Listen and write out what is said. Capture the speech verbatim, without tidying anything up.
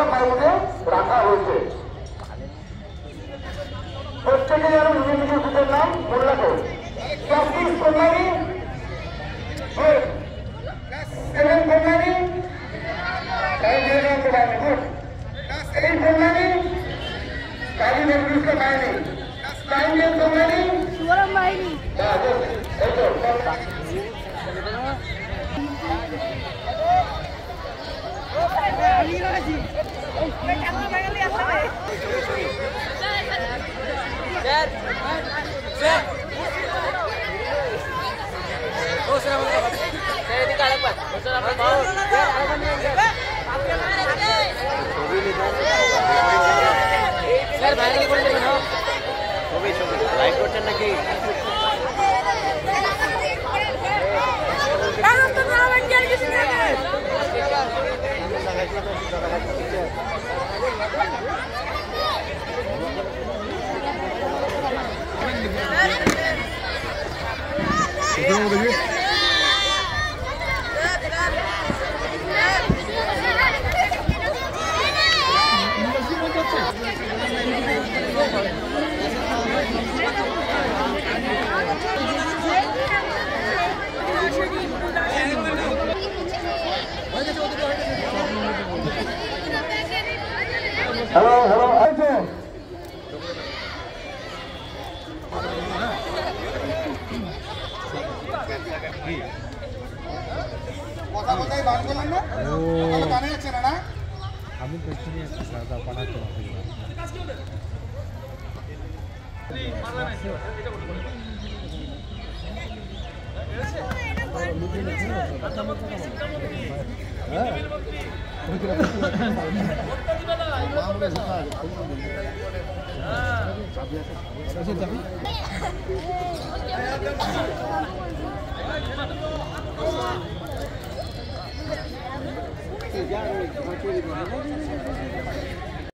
বাড়িতে রাখা হয়েছে। প্রত্যেকে যেন নিজের নিজের বুথের নাম মনে রাখো। ক্লাস কল্যাণী, সেভেন কল্যাণী, এই কল্যাণী, কালী নজরুলকে মায়নি, নাইন কল্যাণী, সুবরম বাহিনী লাইভ করছেন নাকি? হ্যালো হ্যালো আছে কথা কথাই বার করলেন না? কথা জানা যাচ্ছে না না? আমি পেছনে একটা সাদা পাঠাতে হবে। হ্যাঁ